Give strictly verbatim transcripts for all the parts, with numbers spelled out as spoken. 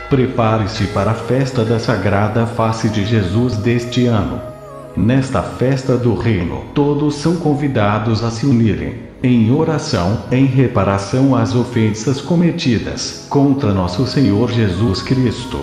Prepare-se para a festa da Sagrada Face de Jesus deste ano. Nesta festa do Reino, todos são convidados a se unirem, em oração, em reparação às ofensas cometidas contra nosso Senhor Jesus Cristo.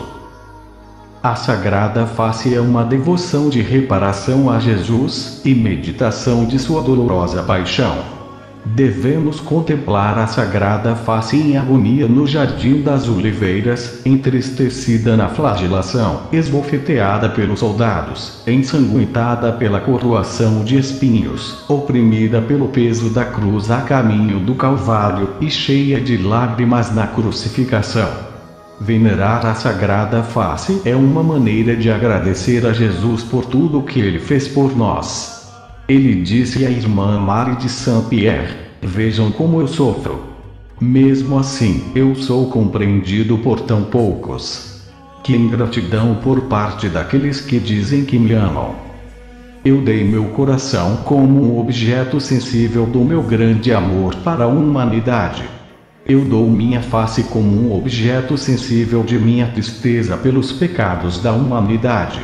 A Sagrada Face é uma devoção de reparação a Jesus, e meditação de sua dolorosa paixão. Devemos contemplar a Sagrada Face em agonia no Jardim das Oliveiras, entristecida na flagelação, esbofeteada pelos soldados, ensanguentada pela coroação de espinhos, oprimida pelo peso da cruz a caminho do Calvário, e cheia de lágrimas na crucificação. Venerar a Sagrada Face é uma maneira de agradecer a Jesus por tudo o que ele fez por nós. Ele disse à irmã Marie de Saint-Pierre: vejam como eu sofro. Mesmo assim, eu sou compreendido por tão poucos. Que ingratidão por parte daqueles que dizem que me amam. Eu dei meu coração como um objeto sensível do meu grande amor para a humanidade. Eu dou minha face como um objeto sensível de minha tristeza pelos pecados da humanidade.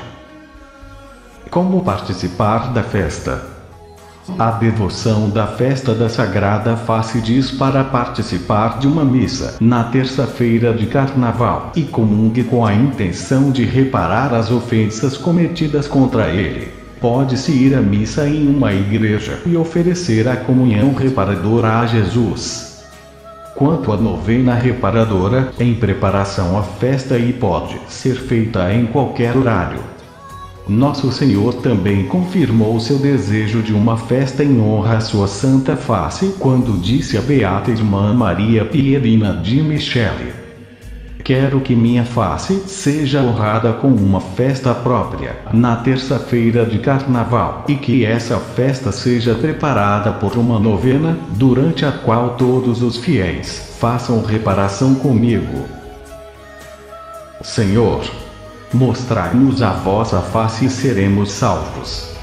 Como participar da festa? A devoção da festa da Sagrada Face diz para participar de uma missa na terça-feira de Carnaval, e comungue com a intenção de reparar as ofensas cometidas contra ele. Pode-se ir à missa em uma igreja e oferecer a comunhão reparadora a Jesus. Quanto à novena reparadora, em preparação à festa, e pode ser feita em qualquer horário. Nosso Senhor também confirmou seu desejo de uma festa em honra à sua Santa Face, quando disse à beata irmã Maria Pierina de Michele: quero que minha face seja honrada com uma festa própria, na terça-feira de Carnaval, e que essa festa seja preparada por uma novena, durante a qual todos os fiéis façam reparação comigo. Senhor, mostrai-nos a vossa face e seremos salvos.